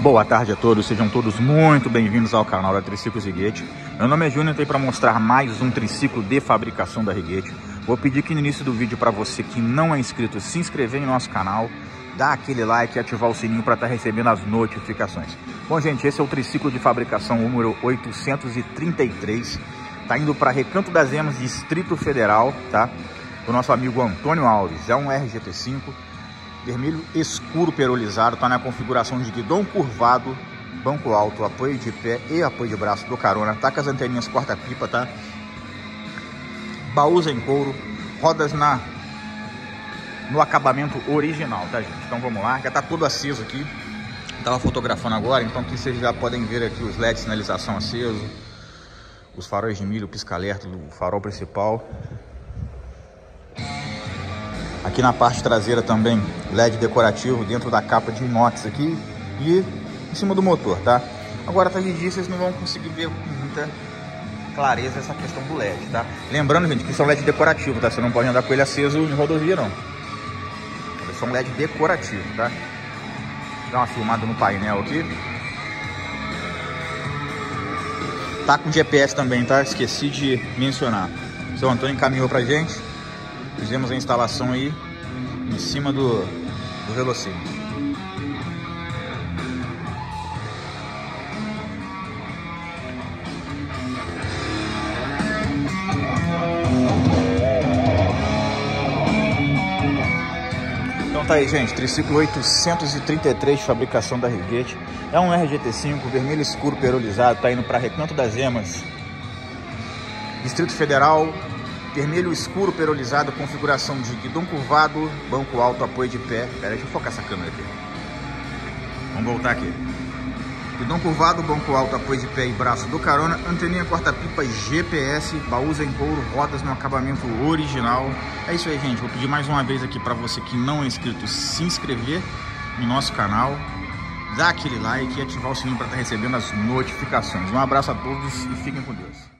Boa tarde a todos, sejam todos muito bem-vindos ao canal da Triciclos Righetti. Meu nome é Júnior e estou aí para mostrar mais um triciclo de fabricação da Righetti. Vou pedir aqui no início do vídeo para você que não é inscrito se inscrever em nosso canal, dar aquele like e ativar o sininho para estar recebendo as notificações. Bom, gente, esse é o triciclo de fabricação número 833, tá indo para Recanto das Emas, Distrito Federal, tá? Do nosso amigo Antônio Alves. É um RGT5 vermelho escuro perolizado, tá na configuração de guidão curvado, banco alto, apoio de pé e apoio de braço do carona, tá com as anteninhas porta-pipa, tá? Baús em couro, rodas no acabamento original, tá, gente? Então vamos lá, já tá todo aceso aqui. Tava fotografando agora, então aqui vocês já podem ver aqui os LEDs de sinalização aceso, os faróis de milho, pisca-alerta do farol principal. Aqui na parte traseira também LED decorativo dentro da capa de inox aqui e em cima do motor, tá? Agora tá de dia, vocês não vão conseguir ver com muita clareza essa questão do LED, tá? Lembrando, gente, que são LED decorativo, tá? Você não pode andar com ele aceso em rodovia, não. Eles são LED decorativo, tá? Vou dar uma filmada no painel aqui. Tá com GPS também, tá? Esqueci de mencionar. O seu Antônio encaminhou pra gente. Fizemos a instalação aí em cima do velocímetro. Então tá aí, gente, triciclo 833 de fabricação da Righetti. É um RGT5 vermelho escuro perolizado, tá indo para Recanto das Emas, Distrito Federal. Vermelho escuro perolizado, configuração de guidão curvado, banco alto, apoio de pé. Pera aí, deixa eu focar essa câmera aqui. Vamos voltar aqui. Guidão curvado, banco alto, apoio de pé e braço do carona, anteninha porta-pipa, GPS, baús em couro, rodas no acabamento original. É isso aí, gente. Vou pedir mais uma vez aqui para você que não é inscrito se inscrever no nosso canal, dar aquele like e ativar o sininho para estar recebendo as notificações. Um abraço a todos e fiquem com Deus.